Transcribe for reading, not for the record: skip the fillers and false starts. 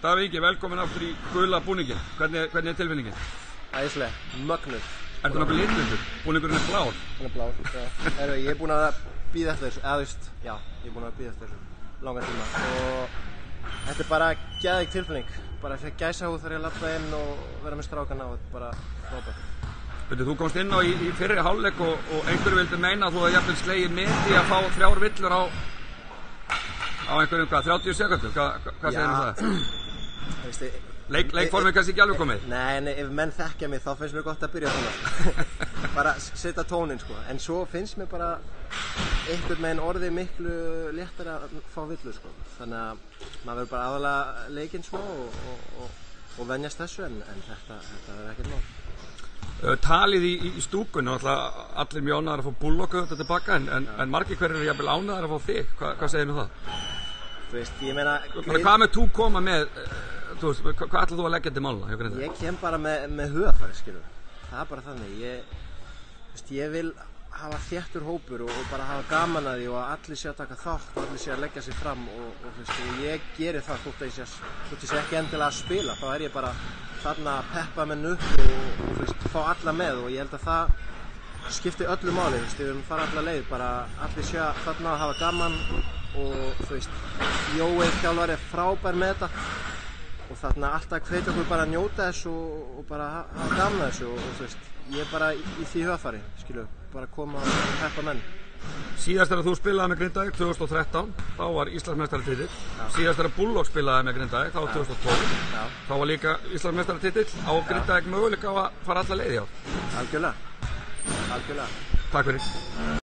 Davíð Ingi, velkomin aftur í gula búningin. Hvernig er tilfinningin? Æðislega, mögnuð. Ertu nokkuð litlundur? Búningurinn er blár. Hann er blár, já. Ég er búinn að bíða eftir þessu, ég er búinn að bíða eftir þessu langan tíma. Og þetta er bara geðveik tilfinning. Bara fyrir gæsahúð þegar ég labba inn og vera með strákana og bara frábært. Þú komst inn á í fyrri hálfleik og einhverju vildi meina að þú hefði jafnvel slegið met í að fá 3 villur á einhverjum, 30 sekúndur? Hvað segir það? Leikformið kannski ekki alveg komið? Nei, ef menn þekkja mig þá finnst mér gott að byrja svona. Bara setja tóninn, sko. En svo finnst mér bara einhvern veginn orðið miklu léttari að fá villur, sko. Þannig að maður verður bara aðalega leikinn smá og venjast þessu, en þetta verður ekkert mál. Talið í stúkunni, allir mjög ánægðir að fá Bullock þetta tilbaka, en margir hverjir eru jafnvel ánægðir að fá þig. Hvað segir þú það? Þú veist, ég meina... Hvað með þú koma með, hvað ætlar þú að leggja til máluna? Ég kem bara með hugarfari, skilur. Það er bara þannig. Ég vil hafa þéttur hópur og bara hafa gaman að því og að allir sé að taka þátt og allir sé að leggja sig fram og ég geri það þótt ég sé ekki endilega að spila, þá er ég bara þarna að peppa menn upp og fá alla með og ég held að það skipti öllu máli, við erum fara alla leið, bara allir sé þarna að hafa gaman og Jói þjálfari er frábær með þetta og þarna alltaf hvetja okkur bara að njóta þessu og bara hafa gaman að þessu og ég er bara í því hugarfari, skilju, bara koma og peppa menn. Síðast þegar þú spilaði með Grindavík 2013, þá var Íslandsmeistaratitill. Síðast þegar Bullock spilaði með Grindavík, þá var 2012. Þá var líka Íslandsmeistaratitill. Á Grindavík möguleika á að fara alla leið í ár. Algjörlega. Takk fyrir.